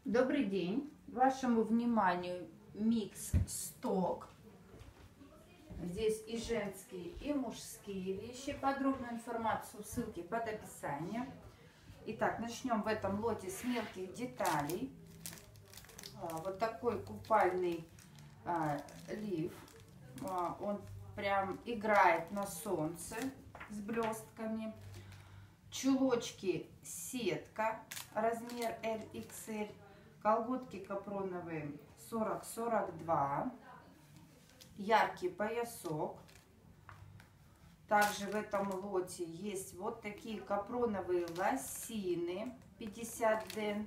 Добрый день! Вашему вниманию микс сток. Здесь и женские, и мужские вещи. Подробную информацию, ссылки под описанием. Итак, начнем в этом лоте с мелких деталей. Вот такой купальный лиф. Он прям играет на солнце с блестками. Чулочки сетка, размер LXL. Колготки капроновые 40-42. Яркий поясок. Также в этом лоте есть вот такие капроновые лосины 50 ден.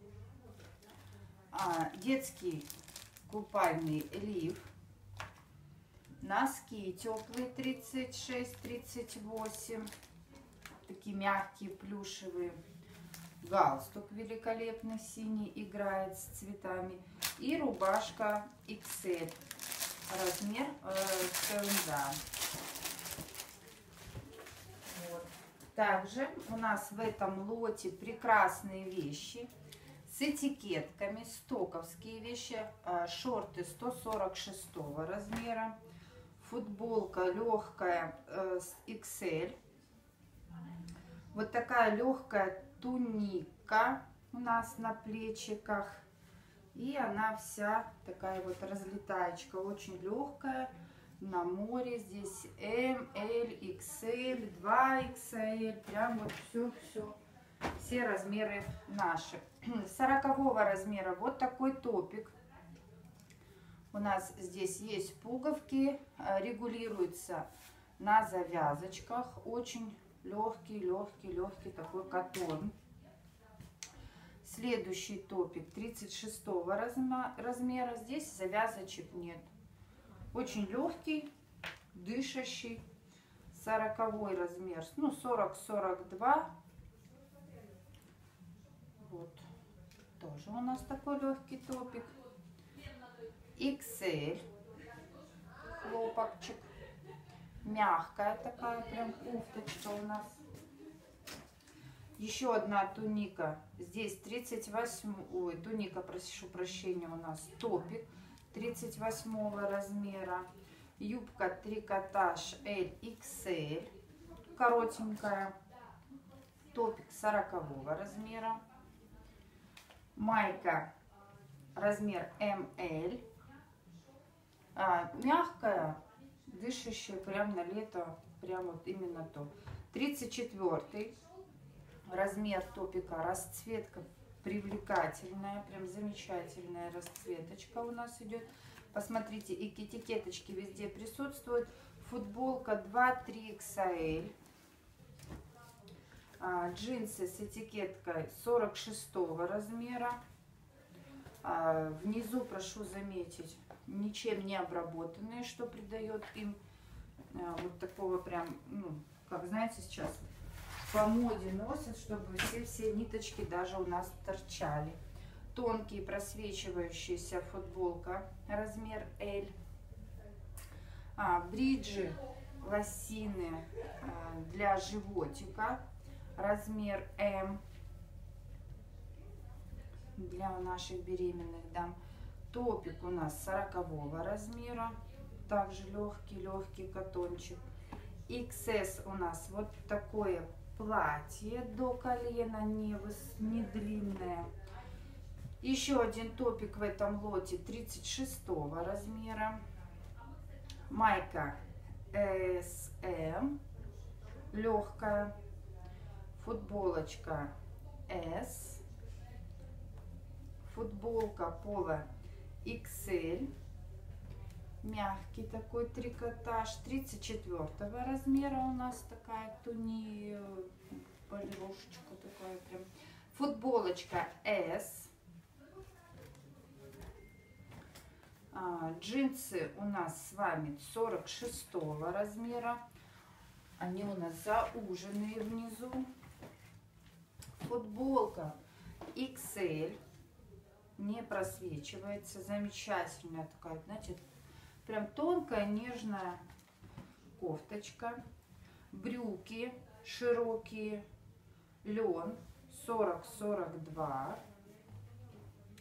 Детский купальный лиф. Носки теплые 36-38. Такие мягкие, плюшевые. Галстук великолепный, синий, играет с цветами. И рубашка XL. Размер КМД. Вот. Также у нас в этом лоте прекрасные вещи с этикетками. Стоковские вещи. Шорты 146 размера. Футболка легкая с XL. Вот такая легкая туника у нас на плечиках. И она вся такая вот разлетаечка. Очень легкая. На море. Здесь М, Л, XL, 2XL. Прям вот все. Все размеры наши. 40-го размера вот такой топик. У нас здесь есть пуговки. Регулируется на завязочках. Очень легкий такой катон. Следующий топик 36 размера. Здесь завязочек нет. Очень легкий, дышащий. 40 размер, ну 40-42. Вот. Тоже у нас такой легкий топик. XL. Хлопочек. Мягкая такая прям кофточка у нас. Еще одна туника. Здесь 38, ой, туника, прошу прощения, у нас топик 38 размера. Юбка трикотаж LXL, коротенькая. Топик 40 размера. Майка размер ML. Мягкая, дышащая, прям на лето, прям вот именно то. 34 размер топика, расцветка привлекательная, прям замечательная расцветочка у нас идет. Посмотрите, и этикеточки везде присутствуют. Футболка 2-3 XL. Джинсы с этикеткой 46 размера. Внизу, прошу заметить, ничем не обработанные, что придает им вот такого прям, ну, как знаете, сейчас по моде носят, чтобы все ниточки даже у нас торчали. Тонкие просвечивающаяся футболка, размер L. Бриджи, лосины для животика, размер М. Для наших беременных дам. Топик у нас 40 размера. Также легкий катончик. XS у нас вот такое платье до колена, не длинное. Еще один топик в этом лоте 36 размера. Майка SM, легкая. Футболочка S. Футболка пола XL. Мягкий такой трикотаж. 34 размера у нас такая полировочка такая прям. Футболочка S. Джинсы у нас с вами 46 размера. Они у нас зауженные внизу. Футболка XL. Не просвечивается. Замечательная такая, знаете, прям тонкая, нежная кофточка. Брюки широкие. Лен 40-42.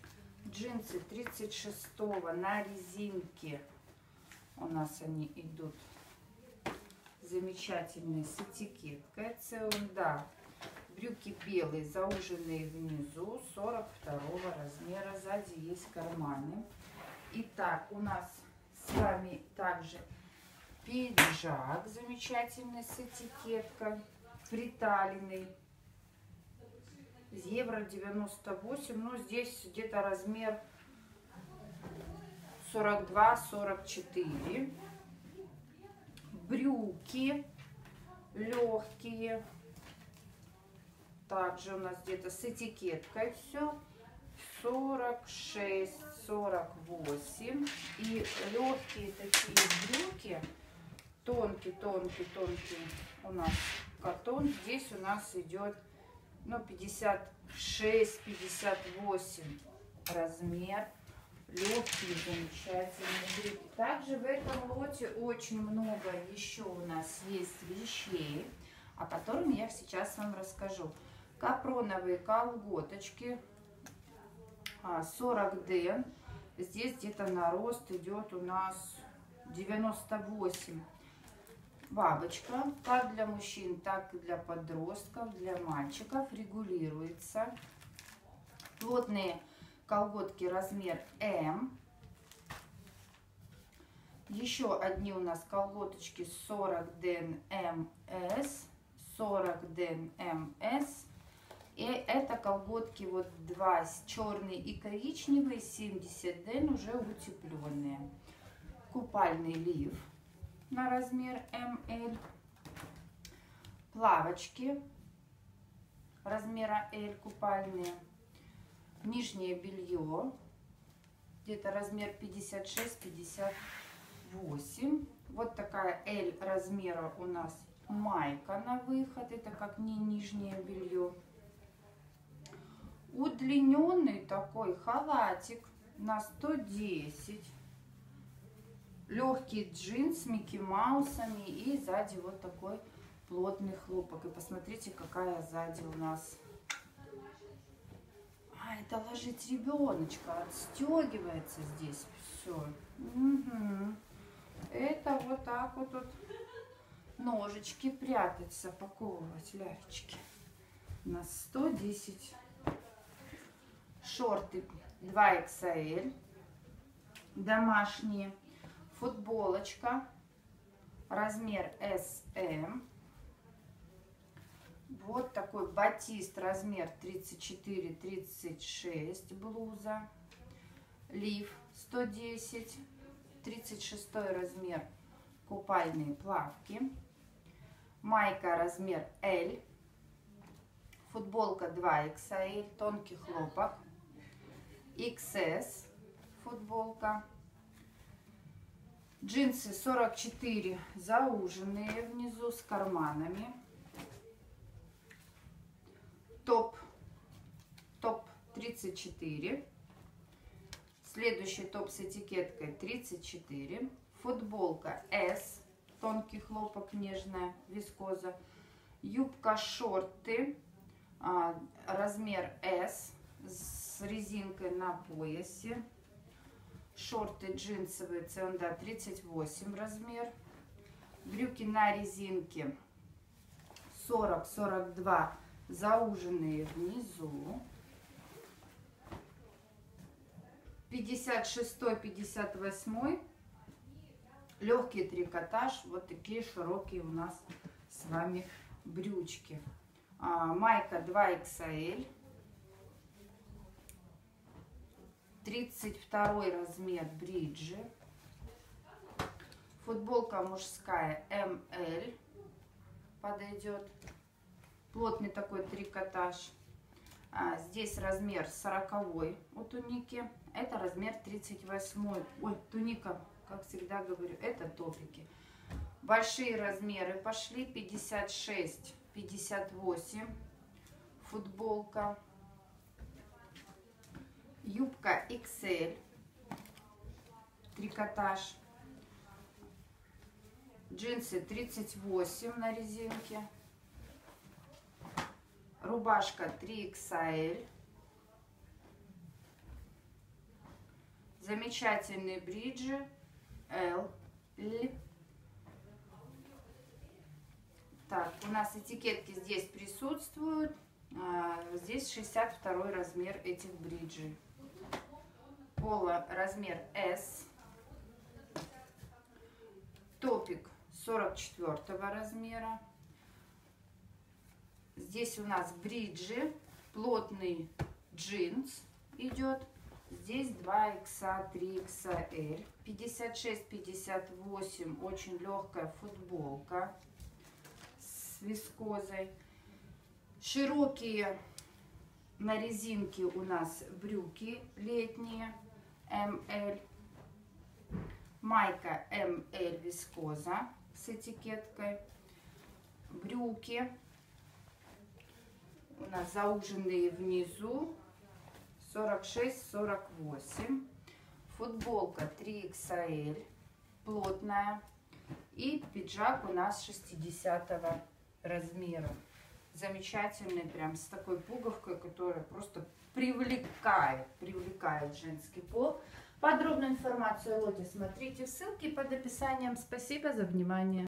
Джинсы 36 на резинке. У нас они идут замечательные с этикеткой C&A. Брюки белые, зауженные внизу, 42 размера. Сзади есть карманы. Итак, у нас с вами также пиджак замечательный с этикеткой, приталенный. Евро 98, но здесь где-то размер 42-44. Брюки легкие. Также у нас где-то с этикеткой все. 46-48. И легкие такие брюки. Тонкий у нас катон. Здесь у нас идет, ну, 56-58 размер. Легкие, замечательные брюки. Также в этом лоте очень много еще у нас есть вещей, о которых я сейчас вам расскажу. Капроновые колготочки 40 ден. Здесь где-то нарост идет у нас 98. Бабочка, как для мужчин, так и для подростков, для мальчиков, регулируется. Плотные колготки размер М. Еще одни у нас колготочки 40 ден МС. 40 ден МС. И это колготки вот два, черный и коричневый, 70 ден, уже утепленные. Купальный лиф на размер МЛ. Плавочки размера L купальные. Нижнее белье где-то размер 56-58. Вот такая L размера у нас майка на выход. Это как не нижнее белье. Удлиненный такой халатик на 110. Легкий джинс с Микки Маусами. И сзади вот такой плотный хлопок. И посмотрите, какая сзади у нас. А, это ложить ребеночка. Отстегивается здесь все. Угу. Это вот так вот тут ножички прятать, запаковывать, лялечки. На 110. Шорты 2XL. Домашние. Футболочка. Размер SM. Вот такой батист, размер 34-36, блуза. Лиф 110, 36 размер, купальные плавки. Майка размер L. Футболка 2XL, тонкий хлопок. XS футболка. Джинсы 44, зауженные внизу с карманами. Топ 34. Следующий топ с этикеткой 34. Футболка S, тонкий хлопок, нежная вискоза. Юбка шорты размер S с резинкой на поясе. Шорты джинсовые C&A 38 размер. Брюки на резинке 40-42, зауженные внизу. 56-58, легкий трикотаж. Вот такие широкие у нас с вами брючки. Майка 2XL. 32 размер бриджи. Футболка мужская ML подойдет. Плотный такой трикотаж. Здесь размер 40 у туники. Это размер 38. Ой, туника, как всегда говорю, это топики. Большие размеры пошли. 56, 58. Футболка. Юбка XL. Трикотаж. Джинсы 38 на резинке. Рубашка 3XL. Замечательные бриджи L. Так, у нас этикетки здесь присутствуют. Здесь 62 размер этих бриджей. Поло размер S. Топик 44 размера. Здесь у нас бриджи, плотный джинс идет. Здесь 2X, 3XL, 56-58, очень легкая футболка с вискозой. Широкие на резинке у нас брюки летние, ML. Майка ML вискоза с этикеткой. Брюки у нас зауженные внизу, 46-48. Футболка 3XL, плотная. И пиджак у нас 60 размера. Замечательный, прям с такой пуговкой, которая просто привлекает женский пол. Подробную информацию о лоте смотрите в ссылке под описанием. Спасибо за внимание.